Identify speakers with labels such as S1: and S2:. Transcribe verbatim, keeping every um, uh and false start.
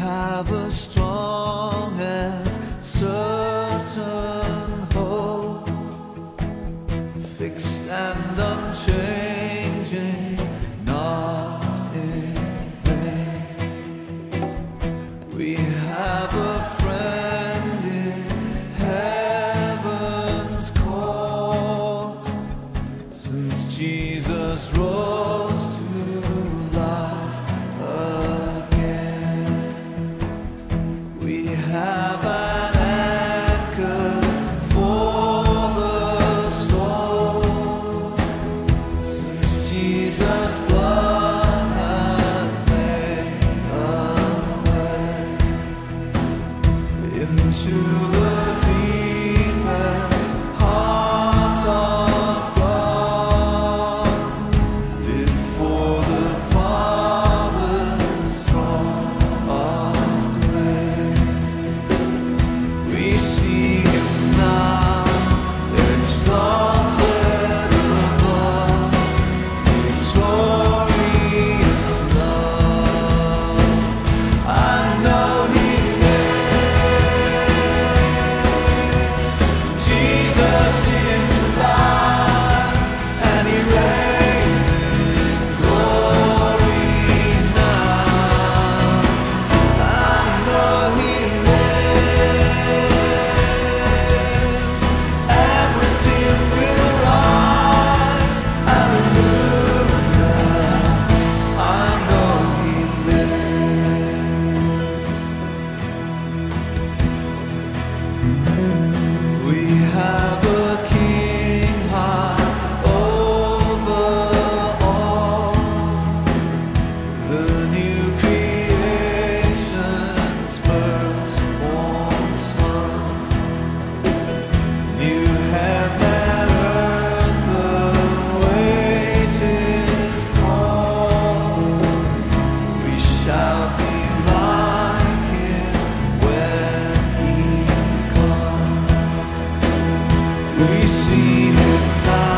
S1: have a strong and certain hope, fixed and unchanging, not in vain. We have a friend in heaven's court, since Jesus rose to life again. We have an anchor for the soul, since Jesus' blood has made a way into the deepest heart of God, before the Father's throne of grace. We see Him now, exalted above, victorious love. I know He lives. Jesus is alive, and He reigns in glory now. I know He lives, and with Him will rise. Hallelujah. I know He lives. We have a King high over all, the new creation's firstborn Son. New heaven and earth await His call. We shall be like Him when He comes. We see Him now,